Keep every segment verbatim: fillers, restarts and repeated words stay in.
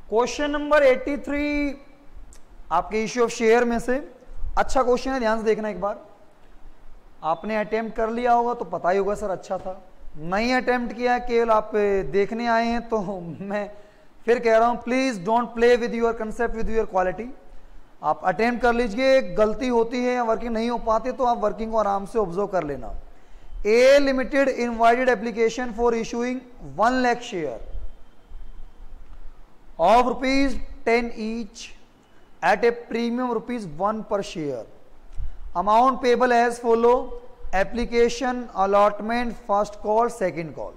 Question number तिरासी आपके issue of share में से अच्छा क्वेश्चन है, ध्यान से देखना एक बार। आपने अटेम्प्ट कर लिया होगा तो पता ही होगा सर अच्छा था, नहीं अटेम्प्ट किया केवल आप देखने आए हैं तो मैं फिर कह रहा हूं please don't play with your concept with your quality. आप अटेम्प्ट कर लीजिए, गलती होती है या वर्किंग नहीं हो पाती तो आप वर्किंग को आराम से ऑब्जर्व कर लेना। A limited invited application for issuing one lakh share of rupees ten each at a premium rupees one per share. Amount payable as follow: application, allotment, first call, second call.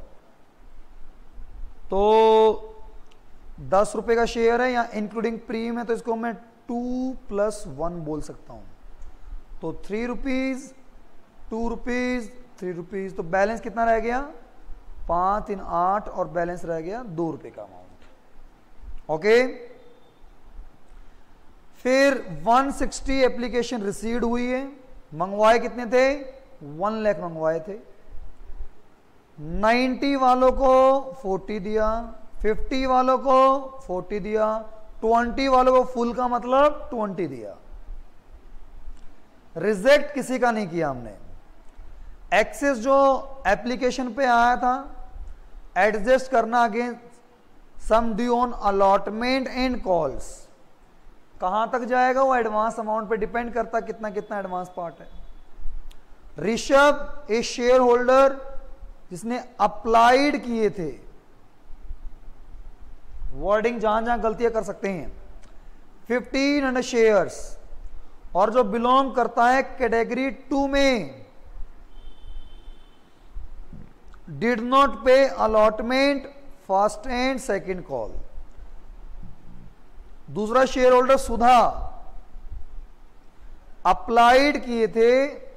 तो दस रुपए का share है या including premium है तो इसको मैं टू प्लस वन बोल सकता हूं। तो three rupees two rupees three rupees तो बैलेंस कितना रह गया? पांच तीन आठ और बैलेंस रह गया दो रुपए का अमाउंट। Okay okay? फिर एक सौ साठ एप्लीकेशन रिसीव्ड हुई है, मंगवाए कितने थे? वन लाख मंगवाए थे। नब्बे वालों को चालीस दिया, पचास वालों को चालीस दिया, बीस वालों को फुल का मतलब बीस दिया। रिजेक्ट किसी का नहीं किया हमने। एक्सेस जो एप्लीकेशन पे आया था एडजस्ट करना against sum due on allotment and calls, कहां तक जाएगा वो एडवांस अमाउंट पे डिपेंड करता कितना कितना एडवांस पार्ट है। ऋषभ ए शेयर होल्डर जिसने अप्लाइड किए थे, वर्डिंग जहां जहां गलतियां कर सकते हैं, फिफ्टीन हंड्रेड शेयर्स और जो बिलोंग करता है कैटेगरी टू में, did not pay allotment first and second call. दूसरा शेयर होल्डर सुधा अप्लाइड किए थे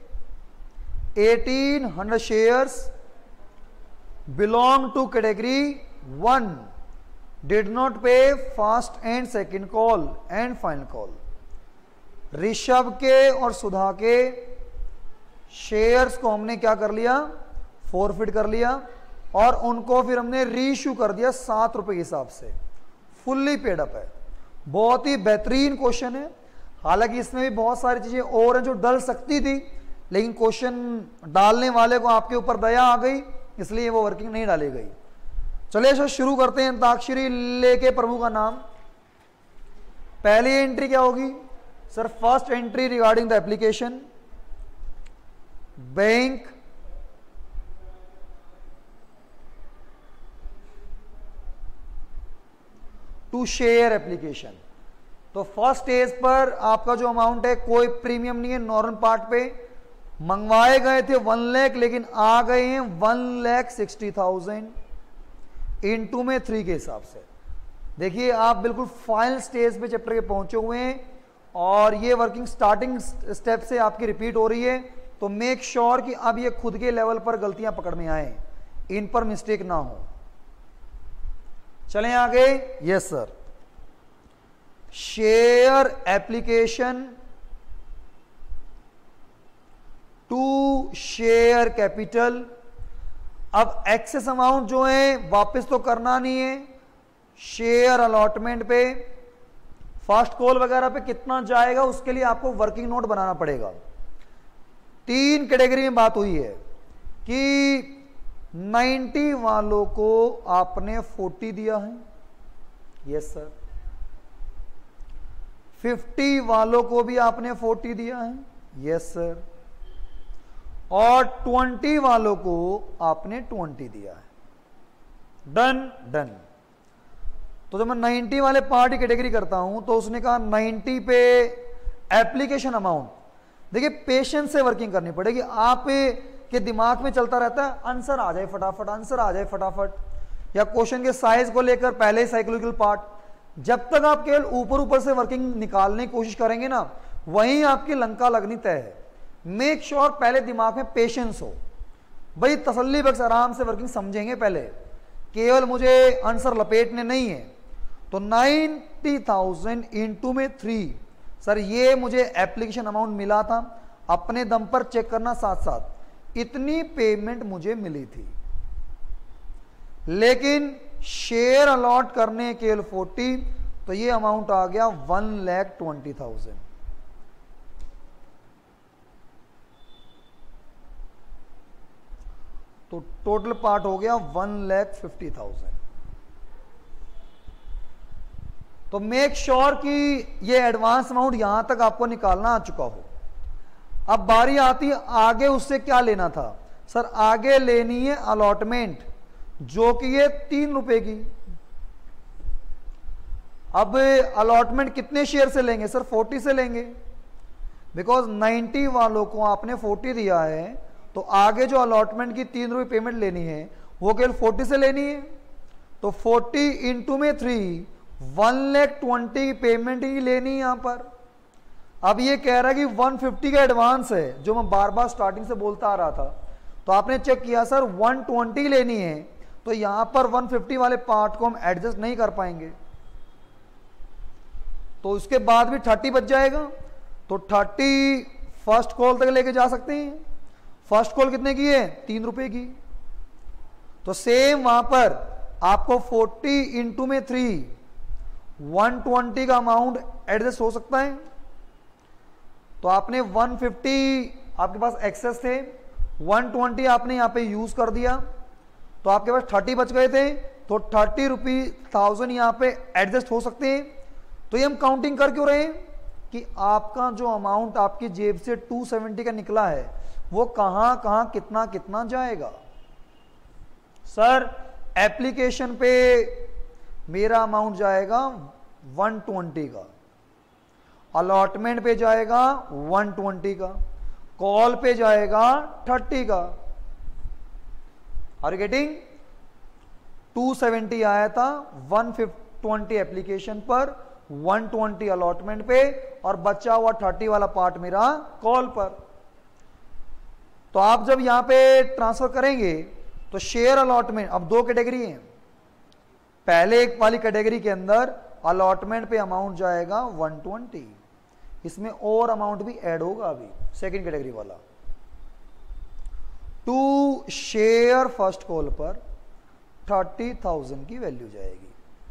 eighteen hundred shares, belong to category one, did not pay first and second call and final call. Rishabh के और सुधा के shares को हमने क्या कर लिया? फॉरफिट कर लिया और उनको फिर हमने रीइश्यू कर दिया सात रुपए के हिसाब से, फुल्ली पेड अप है। बहुत ही बेहतरीन क्वेश्चन है, हालांकि इसमें भी बहुत सारी चीजें और हैं जो डल सकती थी, लेकिन क्वेश्चन डालने वाले को आपके ऊपर दया आ गई इसलिए वो वर्किंग नहीं डाली गई। चलिए सर शुरू करते हैं। अंताक्षरी लेके प्रभु का नाम। पहली एंट्री क्या होगी sir? First entry regarding the application, bank to share application. तो फर्स्ट स्टेज पर आपका जो अमाउंट है कोई प्रीमियम नहीं है, नॉर्मल पार्ट पे मंगवाए गए थे वन लाख लेकिन आ गए हैं one lakh sixty thousand into में थ्री के हिसाब से। देखिए आप बिल्कुल फाइनल स्टेज पे चैप्टर के पहुंचे हुए हैं और ये वर्किंग स्टार्टिंग स्टेप से आपकी रिपीट हो रही है, तो मेक श्योर कि अब ये खुद के लेवल पर गलतियां पकड़ में आए, इन पर मिस्टेक ना हो। चलें आगे। Yes sir. Share application to share capital. अब एक्सेस अमाउंट जो है वापस तो करना नहीं है, शेयर अलॉटमेंट पे फर्स्ट कॉल वगैरह पे कितना जाएगा उसके लिए आपको वर्किंग नोट बनाना पड़ेगा। तीन कैटेगरी में बात हुई है कि नब्बे वालों को आपने चालीस दिया है, यस सर। पचास वालों को भी आपने चालीस दिया है, यस सर। और बीस वालों को आपने बीस दिया है। Done done. तो जब मैं नब्बे वाले पार्ट की कैटेगरी करता हूं तो उसने कहा नब्बे पे एप्लीकेशन अमाउंट। देखिए पेशेंस से वर्किंग करनी पड़ेगी। आप के दिमाग में चलता रहता है आंसर आ जाए फटाफट, आंसर आ जाए फटाफट, या क्वेश्चन के साइज को लेकर पहले साइकोलॉजिकल पार्ट। जब तक आप केवल ऊपर ऊपर से वर्किंग निकालने की कोशिश करेंगे ना, वहीं आपकी लंका लगनी तय है। मेक श्योर sure पहले दिमाग में पेशेंस हो भाई, तसल्ली बख्श आराम से वर्किंग समझेंगे पहले, केवल मुझे आंसर लपेटने नहीं है। तो नाइन्टी थाउजेंड इंटू में थ्री, सर ये मुझे एप्लीकेशन अमाउंट मिला था, अपने दम पर चेक करना साथ साथ, इतनी पेमेंट मुझे मिली थी। लेकिन शेयर अलॉट करने केवल चालीस, तो ये अमाउंट आ गया वन लैख ट्वेंटी थाउजेंड। तो टोटल पार्ट हो गया वन लैख फिफ्टी थाउजेंड। तो मेक श्योर कि ये एडवांस अमाउंट यहां तक आपको निकालना आ चुका हो। अब बारी आती है आगे उससे क्या लेना था। सर आगे लेनी है अलॉटमेंट, जो कि ये तीन रुपए की। अब अलॉटमेंट कितने शेयर से लेंगे सर? फोर्टी से लेंगे, बिकॉज नाइन्टी वालों को आपने फोर्टी दिया है, तो आगे जो अलॉटमेंट की तीन रुपए पेमेंट लेनी है वो केवल फोर्टी से लेनी है। तो फोर्टी इंटू में थ्री, वन लैख ट्वेंटी की पेमेंट ही लेनी है यहां पर। अब ये कह रहा है कि वन फिफ्टी का एडवांस है, जो मैं बार बार स्टार्टिंग से बोलता आ रहा था। तो आपने चेक किया सर वन ट्वेंटी लेनी है, तो यहां पर वन फिफ्टी वाले पार्ट को हम एडजस्ट नहीं कर पाएंगे, तो उसके बाद भी थर्टी बच जाएगा। तो थर्टी फर्स्ट कॉल तक लेके जा सकते हैं। फर्स्ट कॉल कितने की है? तीन रुपए की। तो सेम वहां पर आपको फोर्टी इंटू में थ्री, वन ट्वेंटी का अमाउंट एडजस्ट हो सकता है। तो आपने वन फिफ्टी आपके पास एक्सेस थे, वन ट्वेंटी आपने यहां पे यूज कर दिया, तो आपके पास थर्टी बच गए थे। तो थर्टी रुपी थाउजेंड यहां पे एडजस्ट हो सकते हैं। तो ये हम काउंटिंग कर क्यों रहे हैं कि आपका जो अमाउंट आपकी जेब से टू सेवेंटी का निकला है वो कहां कहां कितना कितना जाएगा। सर एप्लीकेशन पे मेरा अमाउंट जाएगा वन ट्वेंटी का, अलॉटमेंट पे जाएगा वन ट्वेंटी का, कॉल पे जाएगा थर्टी का। Are you getting? Two seventy आया था वन ट्वेंटी एप्लीकेशन पर, वन ट्वेंटी अलॉटमेंट पे, और बचा हुआ थर्टी वाला पार्ट मेरा कॉल पर। तो आप जब यहां पे ट्रांसफर करेंगे तो शेयर अलॉटमेंट, अब दो कैटेगरी हैं। पहले एक वाली कैटेगरी के अंदर अलॉटमेंट पे अमाउंट जाएगा वन ट्वेंटी, इसमें और अमाउंट भी ऐड होगा अभी, सेकंड कैटेगरी वाला। टू शेयर फर्स्ट कॉल पर थर्टी थाउजेंड की वैल्यू जाएगी।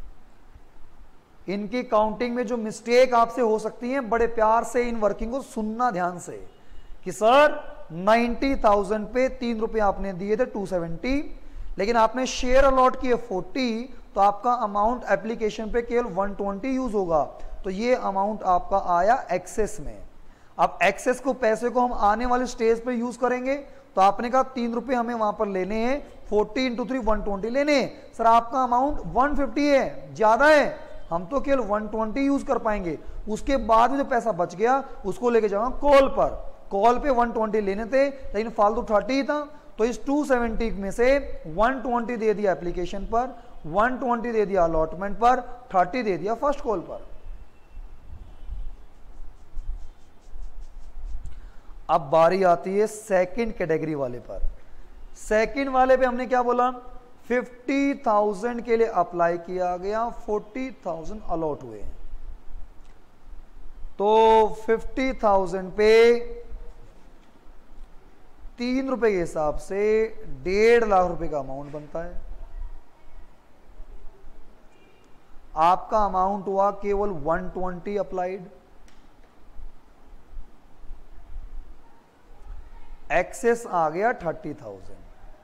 इनकी काउंटिंग में जो मिस्टेक आपसे हो सकती है, बड़े प्यार से इन वर्किंग को सुनना ध्यान से, कि सर नाइन्टी थाउजेंड पे तीन रुपए आपने दिए थे टू सेवेंटी, लेकिन आपने शेयर अलॉट किए फोर्टी, तो आपका अमाउंट एप्लीकेशन पे केवल वन ट्वेंटी यूज होगा। तो ये अमाउंट आपका आया एक्सेस में। अब एक्सेस को, पैसे को हम आने वाले स्टेज पे यूज करेंगे, तो आपने कहा तीन रुपए हमें वहां पर लेने हैं, forty into three one twenty लेने हैं। सर आपका अमाउंट वन फिफ्टी है, ज्यादा है, हम तो केवल वन ट्वेंटी यूज कर पाएंगे। उसके बाद में जो पैसा बच गया उसको लेके जाऊंगा कॉल पर। कॉल पे वन ट्वेंटी लेने थे, लेकिन फालतू थर्टी ही था, तो इस टू सेवेंटी में से वन ट्वेंटी दे दिया एप्लीकेशन पर, वन ट्वेंटी दे दिया अलॉटमेंट पर, थर्टी दे दिया फर्स्ट कॉल पर। अब बारी आती है सेकंड कैटेगरी वाले पर। सेकंड वाले पे हमने क्या बोला? फिफ्टी थाउजेंड के लिए अप्लाई किया गया, फोर्टी थाउजेंड अलॉट हुए। तो फिफ्टी थाउजेंड पे तीन रुपए के हिसाब से डेढ़ लाख रुपए का अमाउंट बनता है। आपका अमाउंट हुआ केवल वन ट्वेंटी अप्लाइड, एक्सेस आ गया थर्टी थाउजेंड।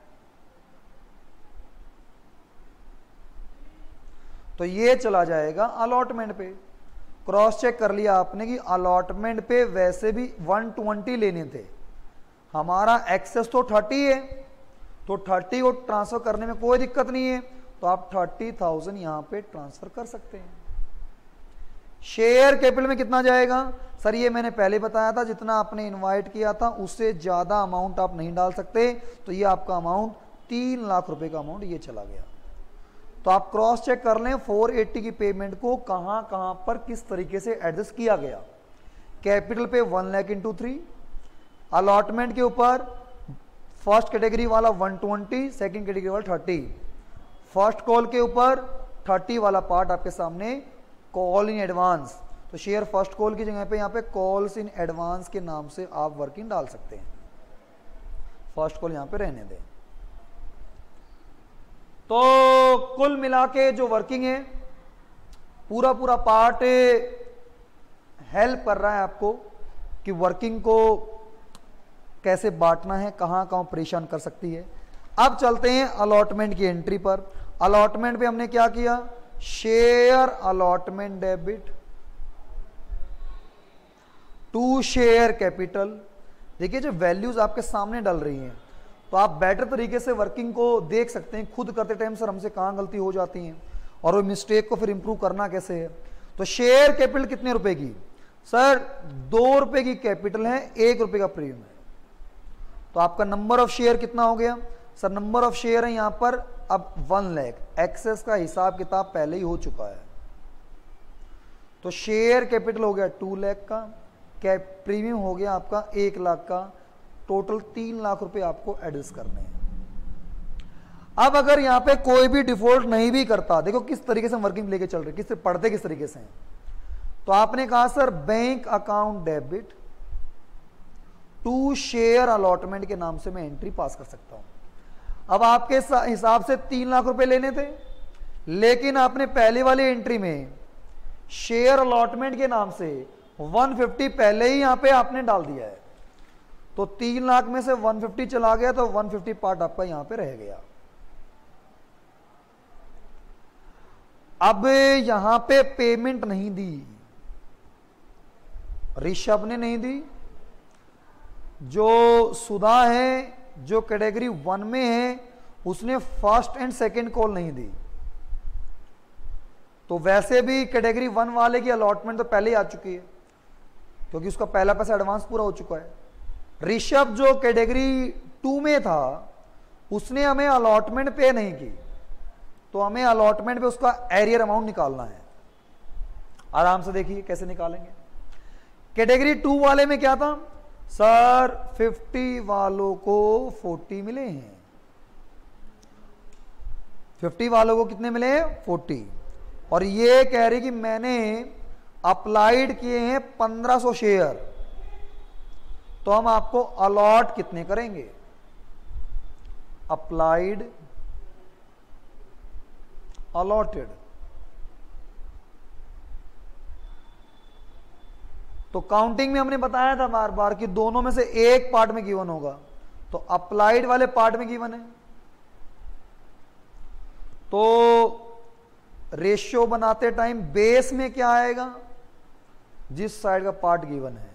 तो ये चला जाएगा अलॉटमेंट पे। क्रॉस चेक कर लिया आपने कि अलॉटमेंट पे वैसे भी वन ट्वेंटी लेने थे, हमारा एक्सेस तो थर्टी है, तो थर्टी को ट्रांसफर करने में कोई दिक्कत नहीं है, तो आप थर्टी थाउजेंड यहां पे ट्रांसफर कर सकते हैं। शेयर कैपिटल में कितना जाएगा? सर ये मैंने पहले बताया था, जितना आपने इनवाइट किया था उससे ज्यादा अमाउंट आप नहीं डाल सकते। तो ये आपका अमाउंट तीन लाख रुपए का अमाउंट ये चला गया। तो आप क्रॉस चेक कर लें फोर एटी की पेमेंट को कहां कहां पर किस तरीके से एडजस्ट किया गया। कैपिटल पे one lakh into three, allotment के ऊपर फर्स्ट कैटेगरी वाला वन ट्वेंटी, सेकंड कैटेगरी वाला थर्टी, फर्स्ट कॉल के ऊपर थर्टी वाला पार्ट आपके सामने कॉल इन एडवांस। तो शेयर फर्स्ट कॉल की जगह पे यहां पे कॉल्स इन एडवांस के नाम से आप वर्किंग डाल सकते हैं, फर्स्ट कॉल यहां पे रहने दें। तो कुल मिला के जो वर्किंग है पूरा पूरा पार्ट हेल्प कर रहा है आपको कि वर्किंग को कैसे बांटना है, कहां कहां परेशान कर सकती है। अब चलते हैं अलॉटमेंट की एंट्री पर। अलॉटमेंट पे हमने क्या किया, share allotment debit to share capital. देखिए जब वैल्यूज आपके सामने डल रही हैं तो आप बेटर तरीके से वर्किंग को देख सकते हैं। खुद करते टाइम सर हमसे कहां गलती हो जाती है और वो मिस्टेक को फिर इंप्रूव करना कैसे है। तो शेयर कैपिटल कितने रुपए की, सर दो रुपए की कैपिटल है, एक रुपए का प्रीमियम है। तो आपका नंबर ऑफ शेयर कितना हो गया, सर नंबर ऑफ शेयर है यहां पर अब वन लाख। एक्सेस का हिसाब किताब पहले ही हो चुका है। तो शेयर कैपिटल हो गया टू लाख का, कैप प्रीमियम हो गया आपका एक लाख का, टोटल तीन लाख रुपए आपको एडजस्ट करने हैं। अब अगर यहां पे कोई भी डिफॉल्ट नहीं भी करता, देखो किस तरीके से वर्किंग लेके चल रहे, किस पढ़ते किस तरीके से हैं। तो आपने कहा sir bank account debit to share allotment के नाम से मैं एंट्री पास कर सकता हूं। अब आपके हिसाब से तीन लाख रुपए लेने थे, लेकिन आपने पहले वाली एंट्री में शेयर अलॉटमेंट के नाम से एक सौ पचास पहले ही यहां पे आपने डाल दिया है। तो तीन लाख में से एक सौ पचास चला गया तो एक सौ पचास पार्ट आपका यहां पे रह गया। अब यहां पे पेमेंट नहीं दी, ऋषभ ने नहीं दी, जो सुधा है जो कैटेगरी वन में है उसने फर्स्ट एंड सेकंड कॉल नहीं दी। तो वैसे भी कैटेगरी वन वाले की अलॉटमेंट तो पहले ही आ चुकी है क्योंकि उसका पहला पैसा एडवांस पूरा हो चुका है। ऋषभ जो कैटेगरी टू में था उसने हमें अलॉटमेंट पे नहीं की, तो हमें अलॉटमेंट पे उसका एरियर अमाउंट निकालना है। आराम से देखिए कैसे निकालेंगे। कैटेगरी टू वाले में क्या था, सर पचास वालों को चालीस मिले हैं। पचास वालों को कितने मिले हैं, चालीस। और ये कह रही कि मैंने अप्लाइड किए हैं पंद्रह सौ शेयर, तो हम आपको अलॉट कितने करेंगे, अप्लाइड अलॉटेड। तो काउंटिंग में हमने बताया था बार बार कि दोनों में से एक पार्ट में गिवन होगा, तो अप्लाइड वाले पार्ट में गिवन है। तो रेशियो बनाते टाइम बेस में क्या आएगा, जिस साइड का पार्ट गिवन है,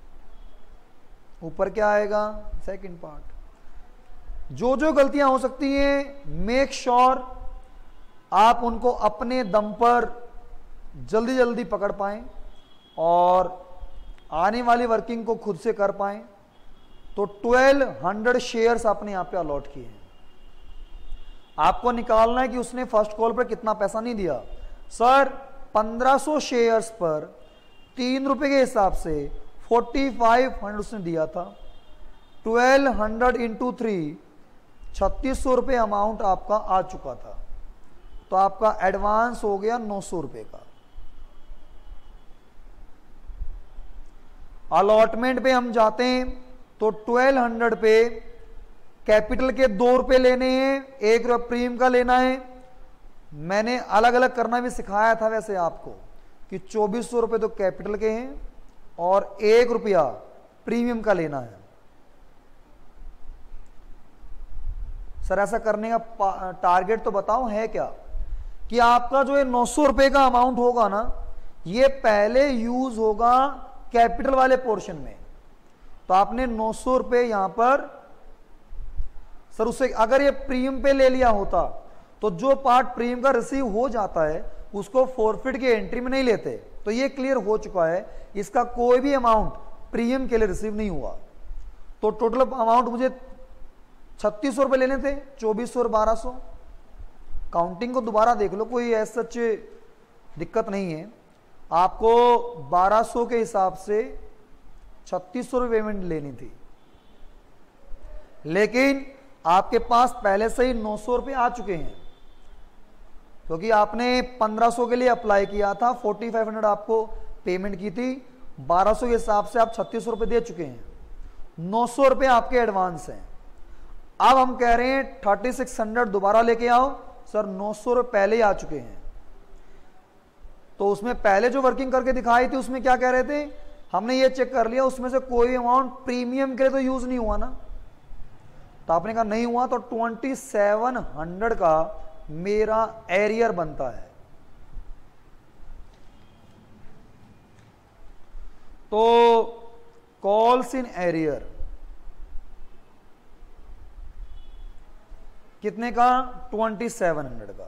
ऊपर क्या आएगा, सेकंड पार्ट। जो जो गलतियां हो सकती हैं मेक श्योर आप उनको अपने दम पर जल्दी जल्दी पकड़ पाएं और आने वाली वर्किंग को खुद से कर पाएं। तो ट्वेल्व हंड्रेड शेयर्स आपने यहां पे अलॉट किए हैं। आपको निकालना है कि उसने फर्स्ट कॉल पर कितना पैसा नहीं दिया। सर पंद्रह सौ शेयर्स पर तीन रुपए के हिसाब से फोर्टी फाइव हंड्रेड उसने दिया था। ट्वेल्व हंड्रेड इंटू थ्री छत्तीस सौ रुपये अमाउंट आपका आ चुका था, तो आपका एडवांस हो गया नौ सौ रुपये का। अलॉटमेंट पे हम जाते हैं तो ट्वेल्व हंड्रेड पे कैपिटल के दो रुपए लेने हैं, एक रुपया प्रीमियम का लेना है। मैंने अलग अलग करना भी सिखाया था वैसे आपको कि चौबीस सौ रुपये तो कैपिटल के हैं और एक रुपया प्रीमियम का लेना है। सर ऐसा करने का टारगेट तो बताओ है क्या, कि आपका जो ये नौ सौ रुपये का अमाउंट होगा ना, ये पहले यूज होगा कैपिटल वाले पोर्शन में। तो आपने नौ सौ रुपये यहां पर, सर उससे अगर ये प्रीमियम पे ले लिया होता तो जो पार्ट प्रीमियम का रिसीव हो जाता है उसको फॉरफिट की एंट्री में नहीं लेते। तो ये क्लियर हो चुका है, इसका कोई भी अमाउंट प्रीमियम के लिए रिसीव नहीं हुआ। तो टोटल अमाउंट मुझे छत्तीस सौ रुपये लेने थे, चौबीस सौ और बारह सौ। काउंटिंग को दोबारा देख लो, कोई ऐसा सच दिक्कत नहीं है। आपको बारह सौ के हिसाब से छत्तीस सौ रुपये पेमेंट लेनी थी, लेकिन आपके पास पहले से ही नौ सौ रुपये आ चुके हैं क्योंकि आपने पंद्रह सौ के लिए अप्लाई किया था, फोर्टी फाइव हंड्रेड आपको पेमेंट की थी, बारह सौ के हिसाब से आप छत्तीस सौ रुपये दे चुके हैं, नौ सौ रुपये आपके एडवांस हैं। अब हम कह रहे हैं थर्टी सिक्स हंड्रेड दोबारा लेके आओ। सर नौ सौ रुपये पहले ही आ चुके हैं, तो उसमें पहले जो वर्किंग करके दिखाई थी उसमें क्या कह रहे थे, हमने ये चेक कर लिया उसमें से कोई अमाउंट प्रीमियम के लिए तो यूज नहीं हुआ ना, तो आपने कहा नहीं हुआ, तो ट्वेंटी सेवन हंड्रेड का मेरा एरियर बनता है। तो कॉल्स इन एरियर कितने का, ट्वेंटी सेवन हंड्रेड का।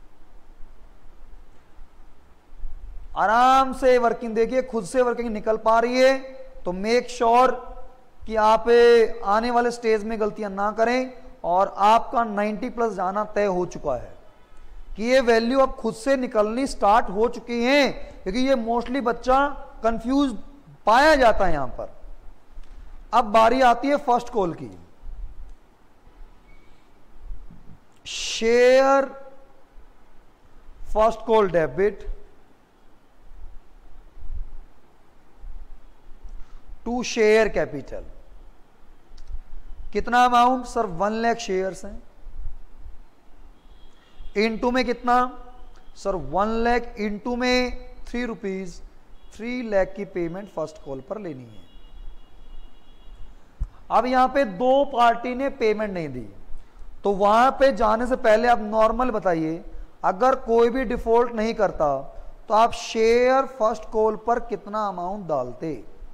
आराम से वर्किंग देखिए, खुद से वर्किंग निकल पा रही है, तो मेक श्योर कि आप आने वाले स्टेज में गलतियां ना करें और आपका नाइंटी प्लस जाना तय हो चुका है कि ये वैल्यू अब खुद से निकलनी स्टार्ट हो चुकी है, क्योंकि ये मोस्टली बच्चा कंफ्यूज पाया जाता है यहां पर। अब बारी आती है फर्स्ट कॉल की। Share first call debit to share capital, कितना amount sir, one lakh shares हैं, इनटू में कितना सर, वन लाख इनटू में थ्री रुपीज, थ्री लाख की पेमेंट फर्स्ट कॉल पर लेनी है। अब यहां पे दो पार्टी ने पेमेंट नहीं दी, तो वहां पे जाने से पहले आप नॉर्मल बताइए, अगर कोई भी डिफॉल्ट नहीं करता तो आप शेयर फर्स्ट कॉल पर कितना अमाउंट डालते।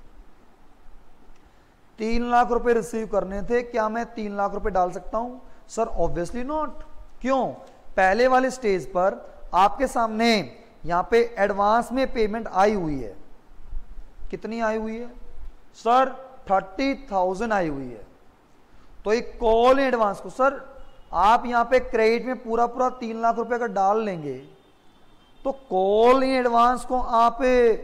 तीन लाख रुपए रिसीव करने थे, क्या मैं तीन लाख रुपए डाल सकता हूं सर? Obviously not. क्यों? पहले वाले स्टेज पर आपके सामने यहां पे एडवांस में पेमेंट आई हुई है, कितनी आई हुई है सर? थर्टी थाउजेंड आई हुई है। तो एक कॉल एडवांस को सर आप यहां पे क्रेडिट में पूरा पूरा तीन लाख रुपए का डाल लेंगे, तो कॉल इन एडवांस को आप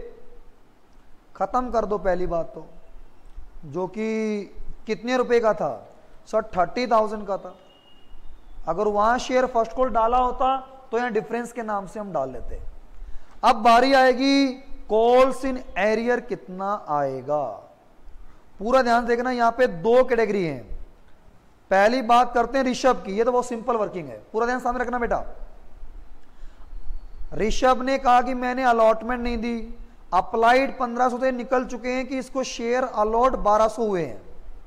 खत्म कर दो। पहली बात तो जो कि कितने रुपए का था सर? थर्टी थाउजेंड का था। अगर वहां शेयर फर्स्ट कॉल डाला होता तो यहां डिफरेंस के नाम से हम डाल लेते। अब बारी आएगी कॉल्स इन एरियर कितना आएगा, पूरा ध्यान देखना। यहां पे दो कैटेगरी हैं। पहली बात करते हैं ऋषभ की, ये तो बहुत सिंपल वर्किंग है, पूरा ध्यान सामने रखना बेटा। ऋषभ ने कहा कि मैंने अलॉटमेंट नहीं दी, अप्लाइड पंद्रह सौ से निकल चुके हैं कि इसको शेयर अलॉट बारह सौ हुए हैं,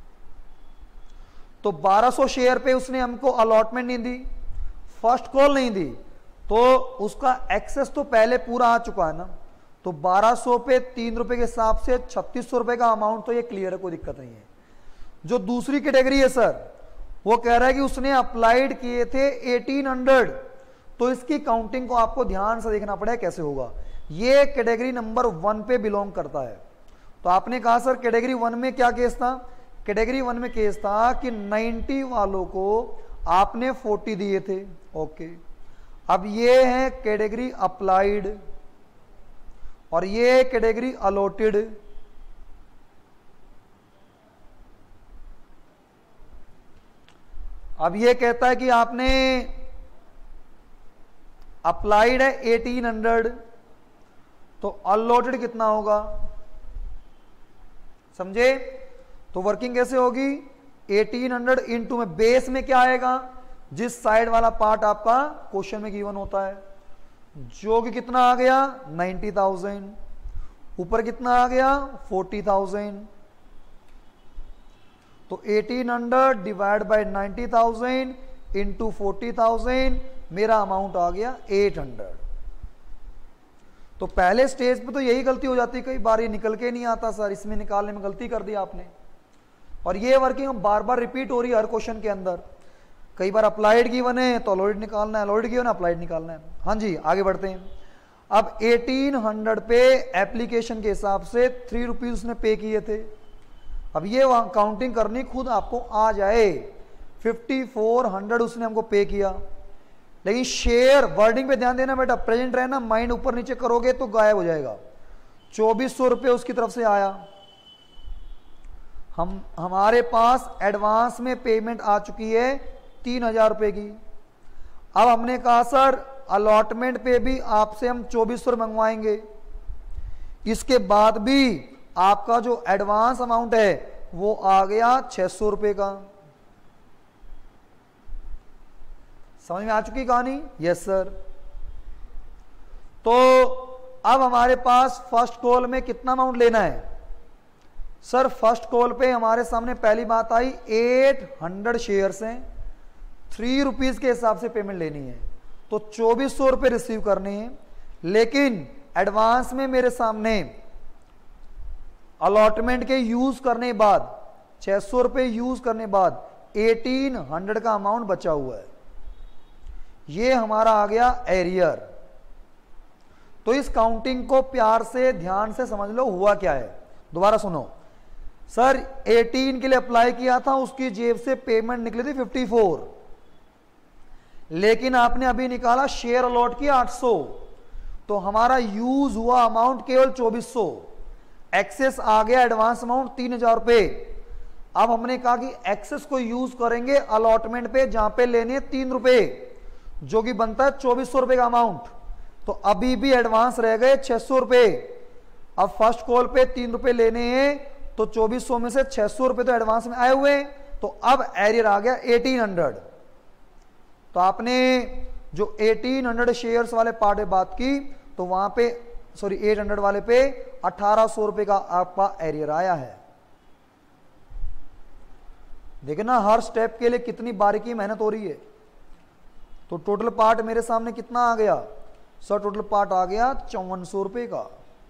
तो बारह सौ शेयर पे उसने हमको अलॉटमेंट नहीं दी, फर्स्ट कॉल नहीं दी, तो उसका एक्सेस तो पहले पूरा आ चुका है ना, तो बारह सौ पे तीन रुपए के हिसाब से छत्तीस सौ रुपए का अमाउंट तो ये क्लियर है, कोई दिक्कत नहीं है। जो दूसरी कैटेगरी है सर, वो कह रहा है कि उसने अप्लाइड किए थे अठारह सौ, तो इसकी काउंटिंग को आपको ध्यान से देखना पड़ेगा कैसे होगा। ये कैटेगरी नंबर वन पे बिलोंग करता है। तो आपने कहा सर कैटेगरी वन में क्या केस था? कैटेगरी वन में केस था कि नब्बे वालों को आपने चालीस दिए थे, ओके। अब ये है कैटेगरी अप्लाइड और ये कैटेगरी अलॉटेड। अब ये कहता है कि आपने अप्लाइड है अठारह सौ, तो अलॉटेड कितना होगा, समझे? तो वर्किंग कैसे होगी? अठारह सौ इंटू में बेस में क्या आएगा, जिस साइड वाला पार्ट आपका क्वेश्चन में गिवन होता है, जो कि कितना आ गया नब्बे हज़ार, ऊपर कितना आ गया चालीस हज़ार, तो अठारह सौ डिवाइड बाय नब्बे हज़ार इंटू चालीस हज़ार, मेरा अमाउंट आ गया आठ सौ। तो पहले स्टेज पे तो यही गलती हो जाती है, कई बार ये निकल के नहीं आता सर, इसमें निकालने में गलती कर दी आपने, और ये वर्किंग बार बार रिपीट हो रही है हर क्वेश्चन के अंदर। कई बार अप्लाइड गिवन है तो अलॉटेड निकालना है, अलॉटेड गिवन अप्लाइड निकालना है। हाँ जी, आगे बढ़ते हैं। अब अठारह सौ पे एप्लीकेशन के हिसाब से थ्री रुपीज उसने पे किए थे। अब ये काउंटिंग करनी खुद आपको आ जाए, फिफ्टी फोर हंड्रेड उसने हमको पे किया, लेकिन शेयर वर्डिंग पे ध्यान देना बेटा, प्रेजेंट रहना, माइंड ऊपर नीचे करोगे तो गायब हो जाएगा। चौबीस सौ रुपये उसकी तरफ से आया, हम हमारे पास एडवांस में पेमेंट आ चुकी है तीन हजार रुपए की। अब हमने कहा सर अलॉटमेंट पे भी आपसे हम चौबीस सौ मंगवाएंगे, इसके बाद भी आपका जो एडवांस अमाउंट है वो आ गया छह सौ रुपए का। समझ में आ चुकी कहानी? Yes sir. तो अब हमारे पास फर्स्ट कॉल में कितना अमाउंट लेना है? सर फर्स्ट कॉल पे हमारे सामने पहली बात आई आठ सौ शेयर्स हैं, थ्री रुपीज के हिसाब से पेमेंट लेनी है, तो चौबीस सौ रुपये रिसीव करने हैं। लेकिन एडवांस में मेरे सामने अलॉटमेंट के यूज करने बाद छह सौ रुपये यूज करने बाद अठारह सौ का अमाउंट बचा हुआ है, ये हमारा आ गया एरियर। तो इस काउंटिंग को प्यार से ध्यान से समझ लो हुआ क्या है। दोबारा सुनो, सर अठारह के लिए अप्लाई किया था, उसकी जेब से पेमेंट निकली थी चौवन, लेकिन आपने अभी निकाला शेयर अलॉट की आठ सौ, तो हमारा यूज हुआ अमाउंट केवल चौबीस सौ, एक्सेस आ गया एडवांस अमाउंट तीन हजार रुपए। अब हमने कहा कि एक्सेस को यूज करेंगे अलॉटमेंट पे जहां पे लेने तीन रुपए, जो कि बनता है चौबीस सौ रुपए का अमाउंट। तो अभी भी एडवांस रह गए छह सौ रुपए। अब फर्स्ट कॉल पे तीन रुपए लेने हैं, तो चौबीस सौ में से छह सौ रुपए तो एडवांस में आए हुए, तो अब एरियर आ गया अठारह सौ। तो आपने जो अठारह सौ शेयर्स वाले पार्ट में बात की, तो वहां पे सॉरी आठ सौ वाले पे अठारह सौ रुपए का आपका एरियर आया है। देखना हर स्टेप के लिए कितनी बारीकी मेहनत हो रही है। तो टोटल पार्ट मेरे सामने कितना आ गया? सर टोटल पार्ट आ गया चौवन सौ रुपए का।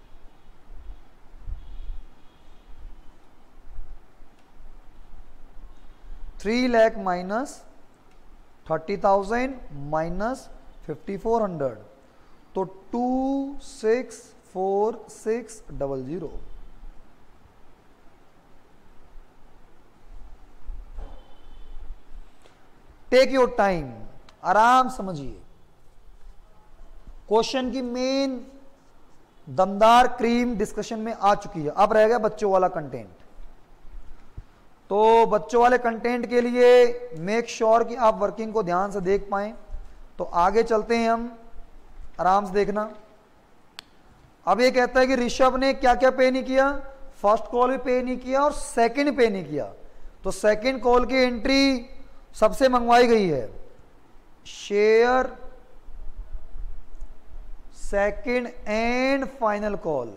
Three lakh minus thirty thousand minus fifty four hundred, तो two six four six double zero. Take your time, आराम समझिए। क्वेश्चन की मेन दमदार क्रीम डिस्कशन में आ चुकी है, अब रह गया बच्चों वाला कंटेंट। तो बच्चों वाले कंटेंट के लिए मेक श्योर कि आप वर्किंग को ध्यान से देख पाएं। तो आगे चलते हैं हम, आराम से देखना। अब ये कहता है कि ऋषभ ने क्या क्या पे नहीं किया, फर्स्ट कॉल भी पे नहीं किया और सेकंड पे नहीं किया। तो सेकंड कॉल की एंट्री सबसे मंगवाई गई है, share second and final call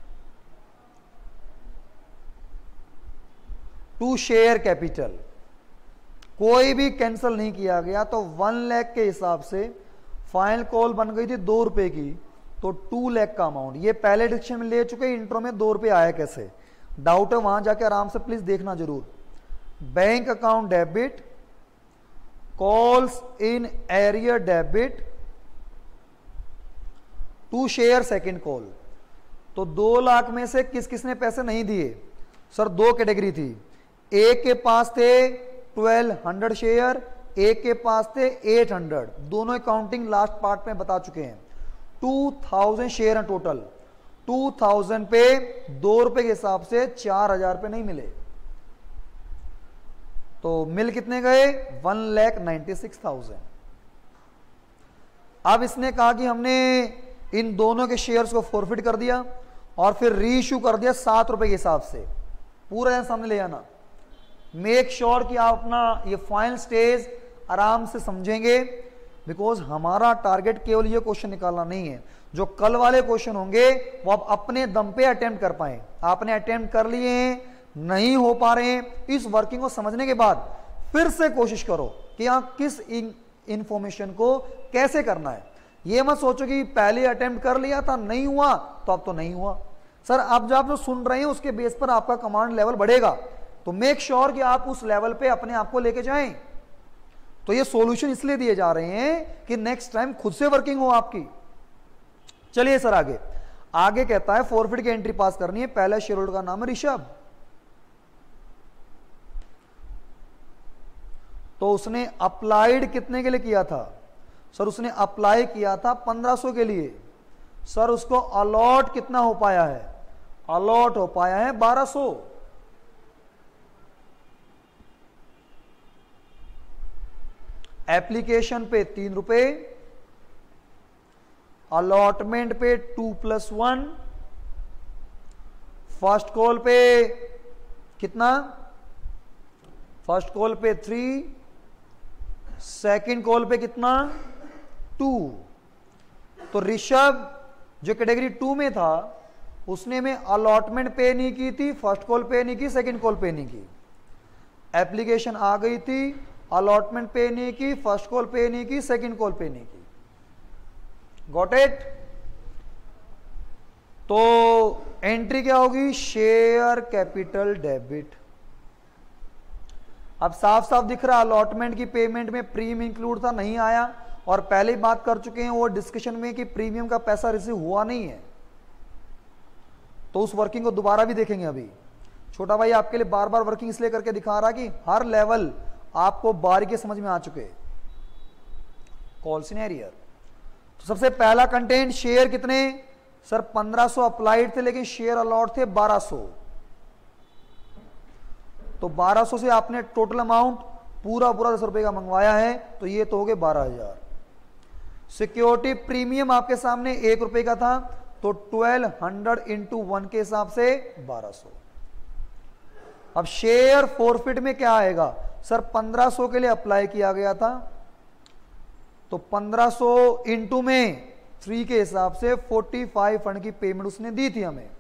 to share capital. कोई भी कैंसिल नहीं किया गया, तो वन लाख के हिसाब से फाइनल कॉल बन गई थी दो रुपए की, तो टू लाख का अमाउंट। ये पहले डिस्कशन में ले चुके, इंट्रो में दो रुपए आया कैसे, डाउट है वहां जाके आराम से प्लीज देखना जरूर। Bank account debit, calls in arrear debit to share second call. तो दो लाख में से किस किसने पैसे नहीं दिए? सर दो कैटेगरी थी, एक के पास थे ट्वेल्व हंड्रेड शेयर, एक के पास थे एट हंड्रेड। दोनों काउंटिंग लास्ट पार्ट में बता चुके हैं। टू थाउजेंड शेयर हैं टोटल, टू थाउजेंड पे दो रुपए के हिसाब से चार हजार रुपए नहीं मिले, तो मिल कितने गए? One lakh ninety six thousand. अब इसने कहा कि हमने इन दोनों के शेयर्स को फॉरफिट कर दिया और फिर रीइश्यू कर दिया सात रुपए के हिसाब से। पूरा यहां सामने ले आना, मेक श्योर कि आप अपना ये फाइनल स्टेज आराम से समझेंगे, बिकॉज हमारा टारगेट केवल ये क्वेश्चन निकालना नहीं है। जो कल वाले क्वेश्चन होंगे वो आप अपने दम पे अटेम्प्ट कर पाए। आपने अटेम्प्ट कर लिए हैं, नहीं हो पा रहे हैं, इस वर्किंग को समझने के बाद फिर से कोशिश करो कि यहां किस इंफॉर्मेशन को कैसे करना है। ये मत सोचो कि पहले अटेम्प्ट कर लिया था नहीं हुआ तो अब तो नहीं हुआ। सर अब जब आप जो सुन रहे हैं उसके बेस पर आपका कमांड लेवल बढ़ेगा, तो मेक श्योर कि आप उस लेवल पे अपने आप को लेके जाएं। तो ये सॉल्यूशन इसलिए दिए जा रहे हैं कि नेक्स्ट टाइम खुद से वर्किंग हो आपकी। चलिए सर आगे आगे कहता है फॉरफिट की एंट्री पास करनी है। पहला शेयर होल्डर का नाम है ऋषभ, तो उसने अप्लाइड कितने के लिए किया था? सर उसने अप्लाई किया था पंद्रह सौ के लिए। सर उसको अलॉट कितना हो पाया है? अलॉट हो पाया है बारह सौ। एप्लीकेशन पे तीन रुपए, अलॉटमेंट पे two plus one, first call पे कितना? फर्स्ट कॉल पे थ्री, सेकंड कॉल पे कितना? टू। तो ऋषभ जो कैटेगरी टू में था उसने में अलॉटमेंट पे नहीं की थी, फर्स्ट कॉल पे नहीं की, सेकंड कॉल पे नहीं की। एप्लीकेशन आ गई थी, अलॉटमेंट पे नहीं की, फर्स्ट कॉल पे नहीं की, सेकंड कॉल पे नहीं की। Got it? तो एंट्री क्या होगी? Share capital debit. अब साफ साफ दिख रहा अलॉटमेंट की पेमेंट में प्रीमियम इंक्लूड था, नहीं आया, और पहले ही बात कर चुके हैं वो डिस्कशन में कि प्रीमियम का पैसा रिसीव हुआ नहीं है, तो उस वर्किंग को दोबारा भी देखेंगे। अभी छोटा भाई आपके लिए बार बार वर्किंग इसलिए करके दिखा रहा कि हर लेवल आपको बारीकी समझ में आ चुके। कॉल सिनेरियर, तो सबसे पहला कंटेंट, शेयर कितने? सर पंद्रह सौ अप्लाइड थे लेकिन शेयर अलॉट थे बारह सौ। तो बारह सौ से आपने टोटल अमाउंट पूरा पूरा दस रुपए का मंगवाया है, तो ये तो हो गए बारह हजार। सिक्योरिटी प्रीमियम आपके सामने एक रुपए का था, तो ट्वेल्व हंड्रेड इंटू वन के हिसाब से बारह सौ। अब शेयर फॉरफिट में क्या आएगा? सर पंद्रह सौ के लिए अप्लाई किया गया था, तो पंद्रह सौ इंटू में थ्री के हिसाब से पैंतालीस फंड की पेमेंट उसने दी थी हमें।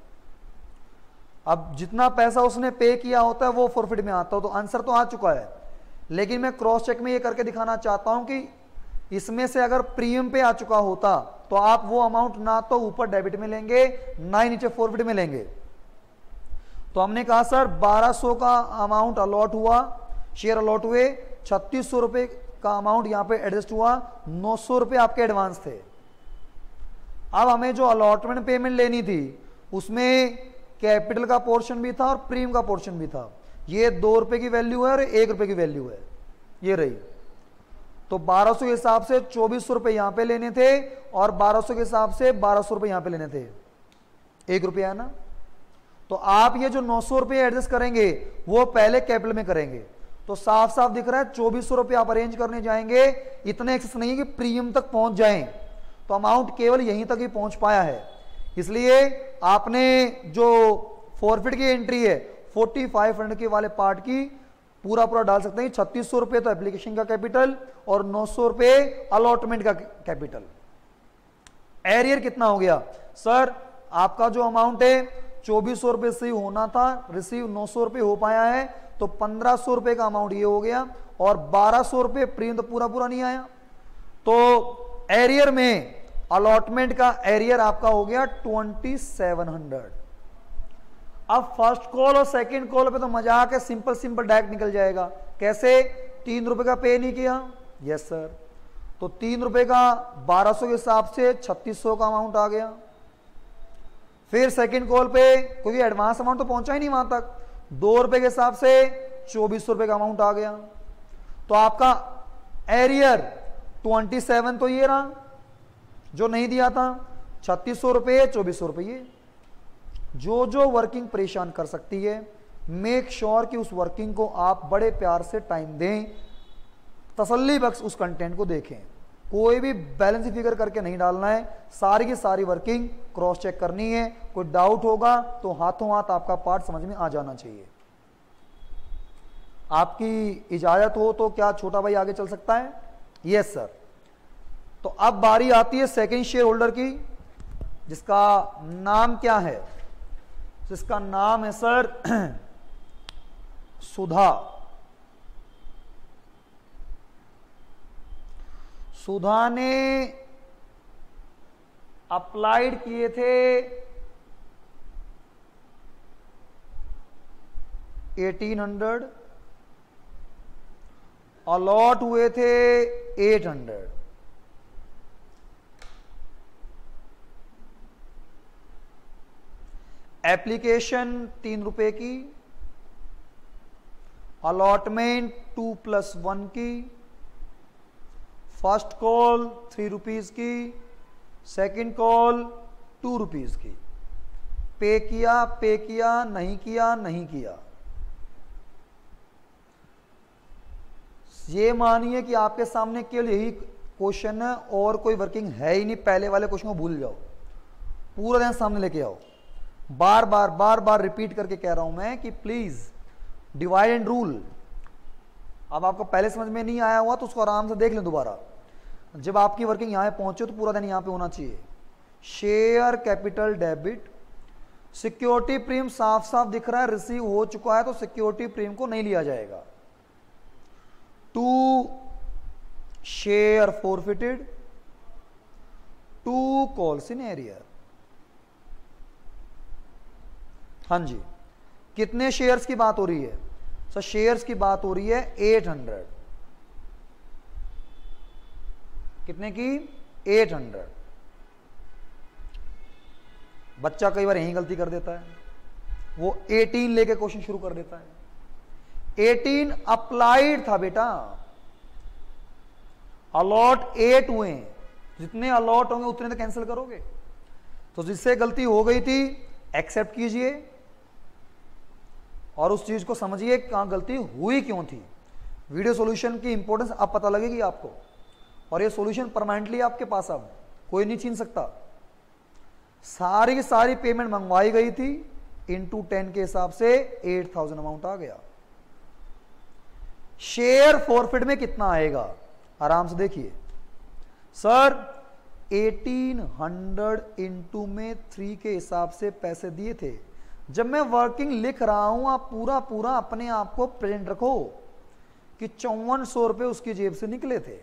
अब जितना पैसा उसने पे किया होता है वो फॉरफिट में आता है, तो आंसर तो आ चुका है, लेकिन मैं क्रॉस चेक में ये करके दिखाना चाहता हूं कि इसमें से अगर प्रीमियम पे आ चुका होता तो आप वो अमाउंट ना तो ऊपर डेबिट में लेंगे ना ही नीचे फॉरफिट में लेंगे। तो हमने कहा सर बारह सौ का अमाउंट अलॉट हुआ, शेयर अलॉट हुए, छत्तीस सौ रुपए का अमाउंट यहां पे एडजस्ट हुआ, नौ सौ रुपए आपके एडवांस थे। अब हमें जो अलॉटमेंट पेमेंट लेनी थी उसमें कैपिटल का पोर्शन भी था और प्रीमियम का पोर्शन भी था। ये दो रुपए की वैल्यू है और एक रुपए की वैल्यू है, ये रही। तो बारह सौ के हिसाब से चौबीस सौ रुपए यहां पे लेने थे और बारह सौ के हिसाब से बारह सौ रुपए यहां पे लेने थे, एक रुपया है ना। तो आप ये जो नौ सौ रुपये एडजस्ट करेंगे वो पहले कैपिटल में करेंगे, तो साफ साफ दिख रहा है चौबीस सौ रुपये आप अरेंज करने जाएंगे, इतने एक्सेस नहीं कि प्रीमियम तक पहुंच जाएं, तो अमाउंट केवल यहीं तक ही पहुंच पाया है। इसलिए आपने जो फॉरफिट की एंट्री है फोर्टी फाइव हंड्रेड के वाले पार्ट की पूरा पूरा डाल सकते हैं। छत्तीस सौ रुपये तो एप्लीकेशन का कैपिटल और नौ सौ रुपये अलॉटमेंट का कैपिटल। एरियर कितना हो गया? सर आपका जो अमाउंट है चौबीस सौ रुपये रिसीव होना था, रिसीव नौ सौ रुपये हो पाया है, तो पंद्रह सौ रुपये का अमाउंट ये हो गया और बारह सौ रुपये प्रीमियम तो पूरा पूरा नहीं आया। तो एरियर में अलॉटमेंट का एरियर आपका हो गया ट्वेंटी सेवन हंड्रेड। अब फर्स्ट कॉल और सेकंड कॉल पे तो मजाक है, सिंपल सिंपल डायरेक्ट निकल जाएगा। कैसे? तीन रुपए का पे नहीं किया, यस सर, तो तीन रुपए का बारह सौ के हिसाब से छत्तीस सौ का अमाउंट आ गया। फिर सेकंड कॉल पे क्योंकि एडवांस अमाउंट तो पहुंचा ही नहीं वहां तक, दो रुपए के हिसाब से चौबीस सौ रुपए का अमाउंट आ गया। तो आपका एरियर ट्वेंटी सेवन तो ये रहा जो नहीं दिया था, छत्तीस सौ रुपये चौबीस सौ रुपये। जो जो वर्किंग परेशान कर सकती है, मेक श्योर कि उस वर्किंग को आप बड़े प्यार से टाइम दें, तसल्ली बख्श उस कंटेंट को देखें, कोई भी बैलेंस फिगर करके नहीं डालना है, सारी की सारी वर्किंग क्रॉस चेक करनी है। कोई डाउट होगा तो हाथों हाथ आपका पार्ट समझ में आ जाना चाहिए। आपकी इजाजत हो तो क्या छोटा भाई आगे चल सकता है? Yes sir. तो अब बारी आती है सेकंड शेयर होल्डर की, जिसका नाम क्या है? जिसका नाम है सर सुधा। सुधा ने अप्लाइड किए थे एटीन हंड्रेड, अलॉट हुए थे एट हंड्रेड। एप्लीकेशन तीन रुपए की, अलॉटमेंट टू प्लस वन की, फर्स्ट कॉल थ्री रुपीज की, सेकंड कॉल टू रुपीज की। पे किया पे किया नहीं किया नहीं किया। ये मानिए कि आपके सामने केवल यही क्वेश्चन है और कोई वर्किंग है ही नहीं। पहले वाले क्वेश्चन को भूल जाओ, पूरा ध्यान सामने लेके आओ। बार बार बार बार रिपीट करके कह रहा हूं मैं कि प्लीज डिवाइड एंड रूल। अब आपको पहले समझ में नहीं आया हुआ तो उसको आराम से देख लें दोबारा। जब आपकी वर्किंग यहां पहुंचे तो पूरा दिन यहां पे होना चाहिए, share capital debit, security premium साफ साफ दिख रहा है रिसीव हो चुका है तो सिक्योरिटी प्रीमियम को नहीं लिया जाएगा। Two share forfeited, two calls in arrear. हां जी, कितने शेयर्स की बात हो रही है? सर शेयर्स की बात हो रही है आठ सौ। कितने की? आठ सौ। बच्चा कई बार यही गलती कर देता है, वो अठारह लेके क्वेश्चन शुरू कर देता है। अठारह अप्लाइड था बेटा, अलॉट एट हुए, जितने अलॉट होंगे उतने तो कैंसिल करोगे। तो जिससे गलती हो गई थी एक्सेप्ट कीजिए और उस चीज को समझिए कहां गलती हुई क्यों थी। वीडियो सॉल्यूशन की इंपॉर्टेंस अब पता लगेगी आपको, और ये सॉल्यूशन परमानेंटली आपके पास अब कोई नहीं छीन सकता। सारी की सारी पेमेंट मंगवाई गई थी, इंटू टेन के हिसाब से एट थाउजेंड अमाउंट आ गया। शेयर फॉरफिट में कितना आएगा? आराम से देखिए सर, अठारह सौ इंटू में थ्री के हिसाब से पैसे दिए थे। जब मैं वर्किंग लिख रहा हूं आप पूरा पूरा अपने आप को प्रेजेंट रखो कि चौवन सौ रुपए उसकी जेब से निकले थे।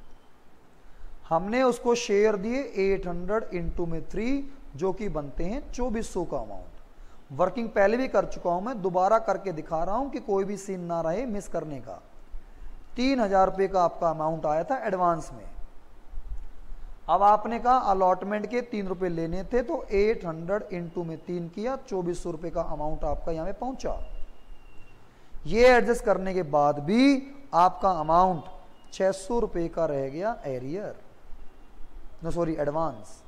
हमने उसको शेयर दिए आठ सौ इंटू में थ्री, जो कि बनते हैं चौबीस सौ का अमाउंट। वर्किंग पहले भी कर चुका हूं, मैं दोबारा करके दिखा रहा हूं कि कोई भी सीन ना रहे मिस करने का। तीन हजार रुपए का आपका अमाउंट आया था एडवांस में। अब आपने कहा अलॉटमेंट के तीन रुपए लेने थे, तो आठ सौ इंटू में तीन किया, चौबीस सौ रुपए का अमाउंट आपका यहां पे पहुंचा। ये एडजस्ट करने के बाद भी आपका अमाउंट छह सौ रुपए का रह गया एरियर, नो सॉरी एडवांस।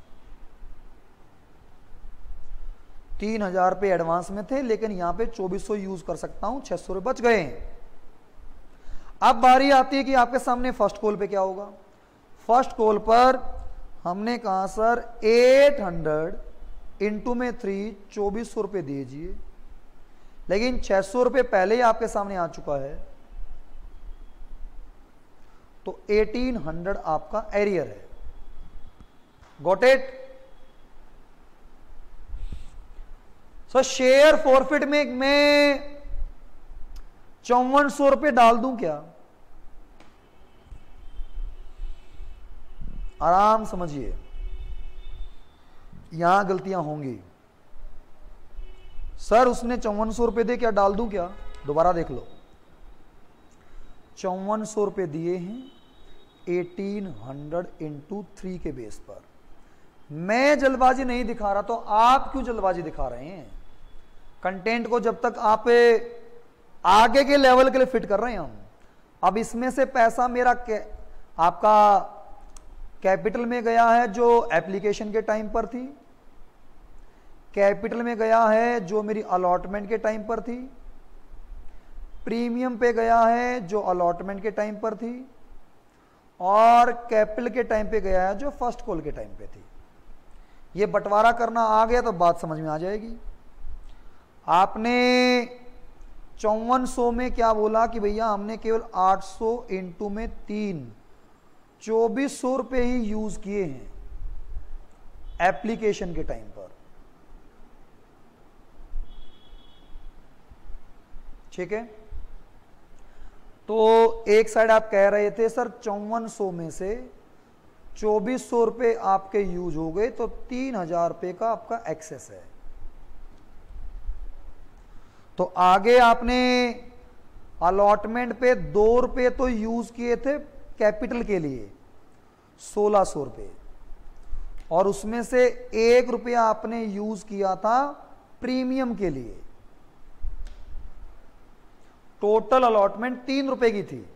तीन हजार रुपए एडवांस में थे, लेकिन यहां पे चौबीस सौ यूज कर सकता हूं, छह सौ रुपए बच गए। अब बारी आती है कि आपके सामने फर्स्ट कॉल पे क्या होगा। फर्स्ट कॉल पर हमने कहा सर आठ सौ इंटू में थ्री, चौबीस सौ रुपए दीजिए, लेकिन छह सौ रुपए पहले ही आपके सामने आ चुका है, तो अठारह सौ आपका एरियर है। Got it? So share forfeit में मैं चौवन सौ रुपए डाल दूं क्या? आराम समझिए, यहां गलतियां होंगी। सर उसने चौवन सौ रुपए दे, क्या डाल दूं क्या? दोबारा देख लो, चौवन सौ रुपए दिए हैं अठारह सौ इंटू थ्री के बेस पर। मैं जल्दबाजी नहीं दिखा रहा, तो आप क्यों जल्दबाजी दिखा रहे हैं? कंटेंट को जब तक आप आगे के लेवल के लिए फिट कर रहे हैं हम। अब इसमें से पैसा मेरा आपका कैपिटल में गया है जो एप्लीकेशन के टाइम पर थी, कैपिटल में गया है जो मेरी अलॉटमेंट के टाइम पर थी, प्रीमियम पे गया है जो अलॉटमेंट के टाइम पर थी, और कैपिटल के टाइम पे गया है जो फर्स्ट कॉल के टाइम पे थी। ये बंटवारा करना आ गया तो बात समझ में आ जाएगी। आपने चौवन सौ में क्या बोला कि भैया हमने केवल आठ सौ इंटू में तीन, चौबीस सौ रुपए ही यूज किए हैं एप्लीकेशन के टाइम पर। ठीक है, तो एक साइड आप कह रहे थे सर चौवन सौ में से चौबीस सौ रुपए आपके यूज हो गए, तो तीन हजार रुपए का आपका एक्सेस है। तो आगे आपने अलॉटमेंट पे दो रुपए तो यूज किए थे कैपिटल के लिए, सोलह सौ रुपए, और उसमें से एक रुपया आपने यूज किया था प्रीमियम के लिए। टोटल अलॉटमेंट तीन रुपए की थी,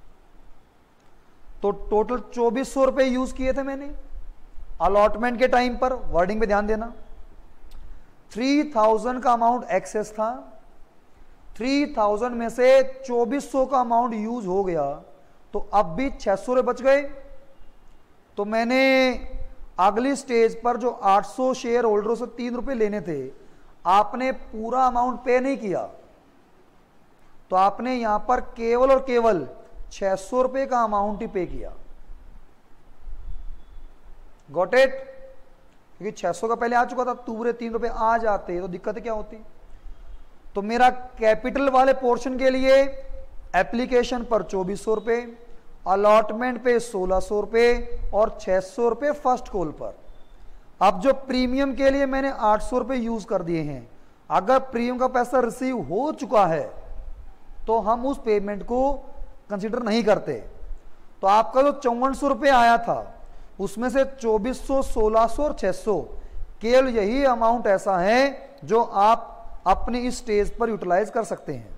तो टोटल चौबीस सौ रुपए यूज किए थे मैंने अलॉटमेंट के टाइम पर। वर्डिंग पे ध्यान देना, थ्री थाउजेंड का अमाउंट एक्सेस था, थ्री थाउजेंड में से चौबीस सौ का अमाउंट यूज हो गया, तो अब भी छह सौ रुपए बच गए। तो मैंने अगली स्टेज पर जो आठ सौ शेयर होल्डरों से तीन रुपए लेने थे, आपने पूरा अमाउंट पे नहीं किया, तो आपने यहां पर केवल और केवल छह सौ रुपए का अमाउंट ही पे किया। Got it? क्योंकि छह सौ का पहले आ चुका था, पूरे तीन रुपए आ जाते तो दिक्कत क्या होती। तो मेरा कैपिटल वाले पोर्शन के लिए एप्लीकेशन पर चौबीस सौ रुपए, अलॉटमेंट पे सोलह सौ रुपए और छह सौ रुपए फर्स्ट कॉल पर। अब जो प्रीमियम के लिए मैंने आठ सौ रुपए यूज कर दिए हैं, अगर प्रीमियम का पैसा रिसीव हो चुका है तो हम उस पेमेंट को कंसीडर नहीं करते। तो आपका जो चौवन सौ रुपए आया था उसमें से चौबीस सौ, सोलह सौ और छह सौ केवल यही अमाउंट ऐसा है जो आप अपने इस स्टेज पर यूटिलाइज कर सकते हैं।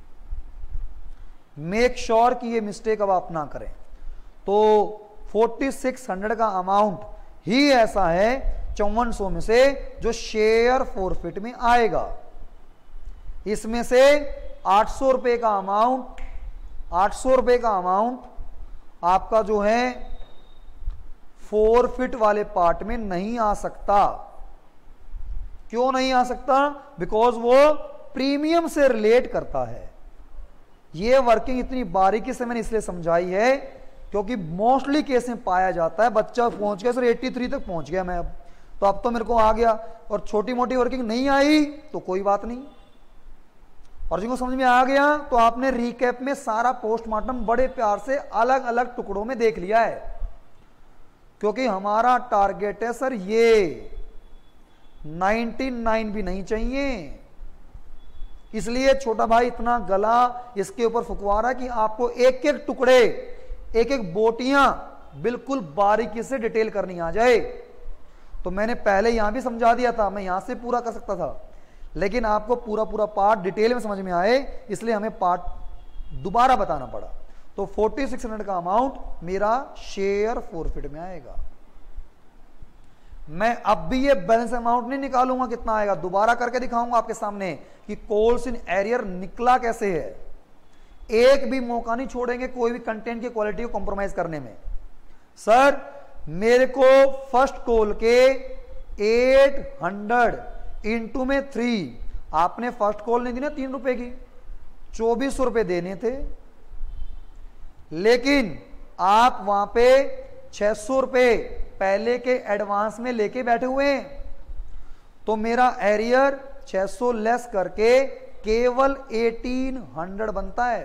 मेक श्योर कि ये मिस्टेक अब आप ना करें। तो फोर्टी सिक्स हंड्रेड का अमाउंट ही ऐसा है चौवन सौ में से जो शेयर फॉरफिट में आएगा। इसमें से आठ सौ रुपए का अमाउंट आठ सौ रुपए का अमाउंट आपका जो है फॉरफिट वाले पार्ट में नहीं आ सकता। क्यों नहीं आ सकता? बिकॉज वो प्रीमियम से रिलेट करता है। ये वर्किंग इतनी बारीकी से मैंने इसलिए समझाई है क्योंकि मोस्टली केस में पाया जाता है बच्चा पहुंच गया सर तिरासी तक पहुंच गया मैं, अब तो अब तो मेरे को आ गया, और छोटी मोटी वर्किंग नहीं आई तो कोई बात नहीं, और जिनको समझ में आ गया तो आपने रिकैप में सारा पोस्टमार्टम बड़े प्यार से अलग अलग टुकड़ों में देख लिया है। क्योंकि हमारा टारगेट है सर ये निन्यानवे भी नहीं चाहिए, इसलिए छोटा भाई इतना गला इसके ऊपर फुकवा रहा है कि आपको एक एक टुकड़े, एक एक बोटियां बिल्कुल बारीकी से डिटेल करनी आ जाए। तो मैंने पहले यहां भी समझा दिया था, मैं यहां से पूरा कर सकता था, लेकिन आपको पूरा पूरा पार्ट डिटेल में समझ में आए इसलिए हमें पार्ट दोबारा बताना पड़ा। तो फोर्टी सिक्स हंड्रेड का अमाउंट मेरा शेयर फॉरफिट में आएगा। मैं अब भी ये बैलेंस अमाउंट नहीं निकालूंगा कितना आएगा, दोबारा करके दिखाऊंगा आपके सामने कि कॉल्स इन एरियर निकला कैसे है। एक भी मौका नहीं छोड़ेंगे कोई भी कंटेंट की क्वालिटी को कॉम्प्रोमाइज करने में। सर मेरे को फर्स्ट कॉल के एट हंड्रेड इंटू में थ्री, आपने फर्स्ट कॉल नहीं दी ना तीन रुपए की, चौबीस सौ रुपए देने थे, लेकिन आप वहां पे छह सौ रुपए पहले के एडवांस में लेके बैठे हुए हैं। तो मेरा एरियर छह सौ लेस करके केवल अठारह सौ बनता है।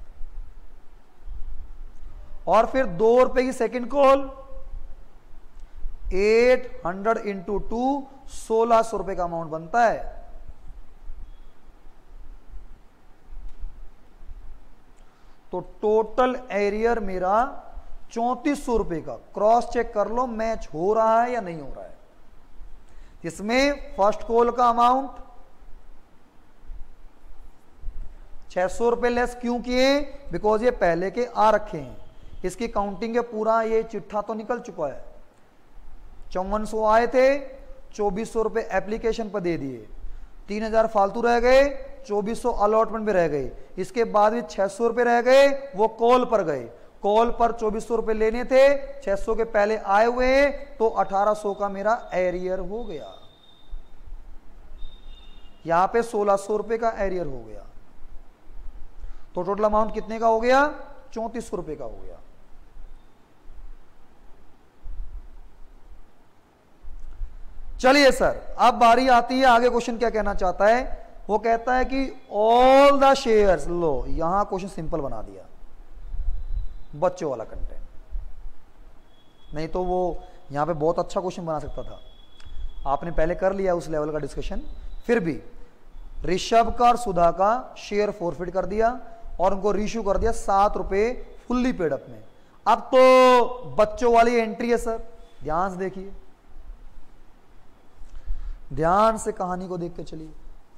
और फिर दो रुपए की सेकंड कॉल, आठ सौ इंटू टू, सोलह सौ रुपए का अमाउंट बनता है। तो टोटल एरियर मेरा चौंतीस सौ रुपए का। क्रॉस चेक कर लो मैच हो रहा है या नहीं हो रहा है। इसमें फर्स्ट कॉल का अमाउंट छह सौ रुपए लेस क्यों किए? बिकॉज ये पहले के आ रखे हैं, इसकी काउंटिंग है पूरा, ये चिट्ठा तो निकल चुका है। चौवन सौ आए थे, चौबीस सौ रुपए एप्लीकेशन पर दे दिए, तीन हजार फालतू रह गए, चौबीस सौ अलॉटमेंट में रह गए, इसके बाद भी छह सौ रुपए रह गए, वो कॉल पर गए। कॉल पर चौबीस सौ रुपए लेने थे, छह सौ के पहले आए हुए हैं, तो अठारह सौ का मेरा एरियर हो गया। यहां पे सोलह सौ रुपए का एरियर हो गया। तो टोटल अमाउंट कितने का हो गया? चौंतीस सौ रुपए का हो गया। चलिए सर, अब बारी आती है आगे क्वेश्चन क्या कहना चाहता है। वो कहता है कि ऑल द शेयर्स, लो यहां क्वेश्चन सिंपल बना दिया, बच्चों वाला कंटेंट, नहीं तो वो यहां पे बहुत अच्छा क्वेश्चन बना सकता था। आपने पहले कर लिया उस लेवल का डिस्कशन। फिर भी ऋषभ का और सुधा का शेयर फॉरफिट कर दिया और उनको रीशू कर दिया सात रुपए फुल्ली पेड अप में। अब तो बच्चों वाली एंट्री है सर, ध्यान से देखिए, ध्यान से कहानी को देखते चलिए।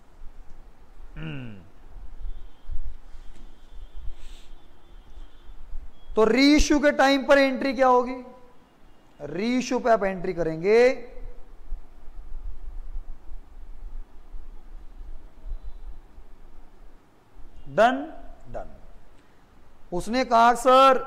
तो रीशू के टाइम पर एंट्री क्या होगी? रीशू पे आप एंट्री करेंगे, डन डन। उसने कहा सर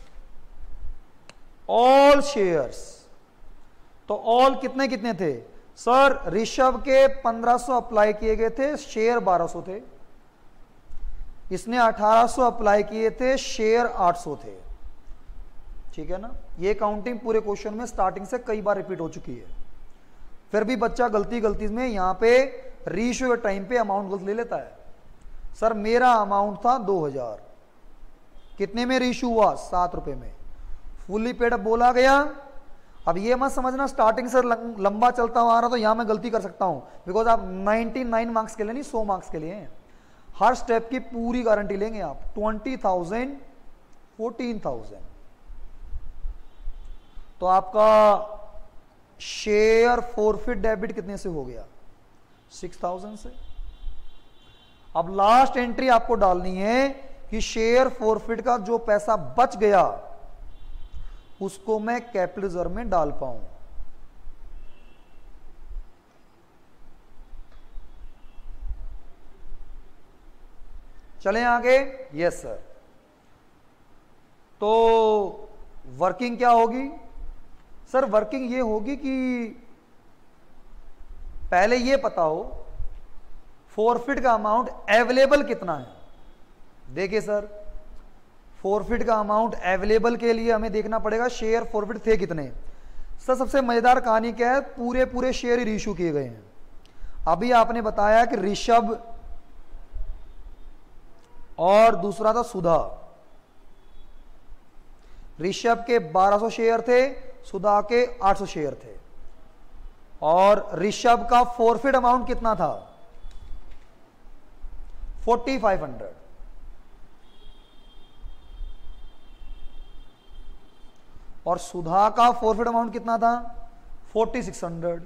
ऑल शेयर्स, तो ऑल कितने कितने थे सर? ऋषभ के पंद्रह सौ अप्लाई किए गए थे, शेयर बारह सौ थे। इसने अठारह सौ अप्लाई किए थे, शेयर आठ सौ थे। ठीक है ना? ये काउंटिंग पूरे क्वेश्चन में स्टार्टिंग से कई बार रिपीट हो चुकी है। फिर भी बच्चा गलती गलती में यहां पे रेशियो टाइम पे अमाउंट गलत ले लेता है। सर मेरा अमाउंट था दो हजार, कितने में रेशियो हुआ? सात रुपए में। फुल्ली पेड बोला गया। अब ये मत समझना स्टार्टिंग से लंबा चलता हुआ आ रहा तो यहां मैं गलती कर सकता हूं, बिकॉज आप निन्यानवे मार्क्स के लिए नहीं, सौ मार्क्स के लिए हैं। हर स्टेप की पूरी गारंटी लेंगे आप। ट्वेंटी थाउजेंड, फोर्टीन थाउजेंड, तो आपका शेयर फॉरफिट डेबिट कितने से हो गया? सिक्स थाउजेंड से। अब लास्ट एंट्री आपको डालनी है कि शेयर फॉरफिट का जो पैसा बच गया उसको मैं कैपिटल रिजर्व में डाल पाऊं। चलें आगे। Yes sir. तो वर्किंग क्या होगी? सर वर्किंग ये होगी कि पहले ये पता हो फॉरफिट का अमाउंट अवेलेबल कितना है। देखिए सर, फॉरफिट का अमाउंट अवेलेबल के लिए हमें देखना पड़ेगा शेयर फॉरफिट थे कितने। सर सबसे मजेदार कहानी क्या है, पूरे पूरे शेयर ही इशू किए गए हैं। अभी आपने बताया कि ऋषभ और दूसरा था सुधा। ऋषभ के बारह सौ शेयर थे, सुधा के आठ सौ शेयर थे, और ऋषभ का फॉरफिट अमाउंट कितना था? Forty five hundred. और सुधा का फॉरफिट अमाउंट कितना था? Forty six hundred.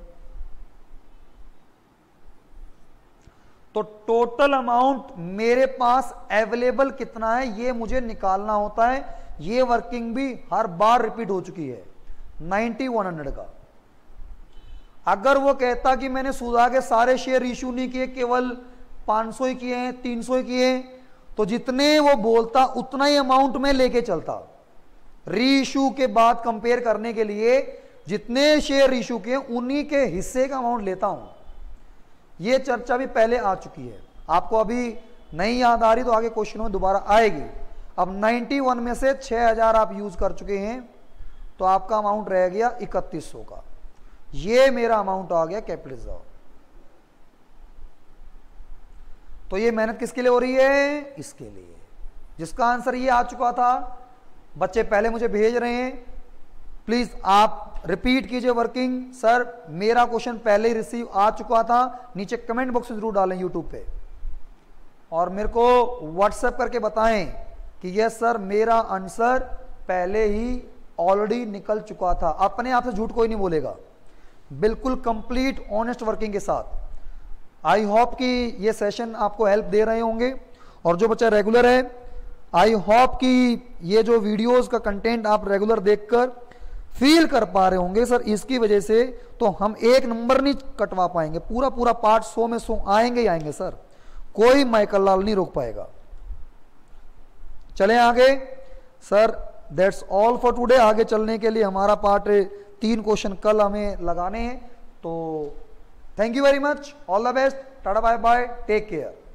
तो टोटल अमाउंट मेरे पास अवेलेबल कितना है ये मुझे निकालना होता है। ये वर्किंग भी हर बार रिपीट हो चुकी है, नाइन्टी वन हंड्रेड का। अगर वो कहता कि मैंने सुधा के सारे शेयर इशू नहीं किए, केवल पाँच सौ ही किए हैं, तीन सौ ही किए हैं, तो जितने वो बोलता उतना ही अमाउंट में लेके चलता। रीइशू के बाद कंपेयर करने के लिए जितने शेयर इशू किए उन्हीं के हिस्से का अमाउंट लेता हूं। यह चर्चा भी पहले आ चुकी है, आपको अभी नहीं याद आ रही तो आगे क्वेश्चन में दोबारा आएगी। अब इक्यानवे में से छह हज़ार आप यूज कर चुके हैं, तो आपका अमाउंट रह गया इकतीस सौ का। ये मेरा अमाउंट आ गया कैपिटल रिजर्व। तो ये मेहनत किसके लिए हो रही है? इसके लिए, जिसका आंसर ये आ चुका था। बच्चे पहले मुझे भेज रहे हैं, प्लीज आप रिपीट कीजिए वर्किंग। सर मेरा क्वेश्चन पहले ही रिसीव आ चुका था, नीचे कमेंट बॉक्स में जरूर डालें यूट्यूब पे, और मेरे को व्हाट्सएप करके बताएं कि यस सर मेरा आंसर पहले ही ऑलरेडी निकल चुका था। अपने आप से झूठ कोई नहीं बोलेगा, बिल्कुल कंप्लीट ऑनेस्ट वर्किंग के साथ। आई होप कि ये सेशन आपको हेल्प दे रहे होंगे, और जो बच्चा रेगुलर है आई होप कि ये जो वीडियोस का कंटेंट आप रेगुलर देखकर फील कर पा रहे होंगे। सर इसकी वजह से तो हम एक नंबर नहीं कटवा पाएंगे, पूरा पूरा पार्ट सौ में सौ आएंगे ही आएंगे सर, कोई माइकल लाल नहीं रोक पाएगा। चलें आगे। Sir that's all for today. आगे चलने के लिए हमारा पार्ट तीन क्वेश्चन कल हमें लगाने हैं। तो thank you very much, all the best, tata bye bye, take care.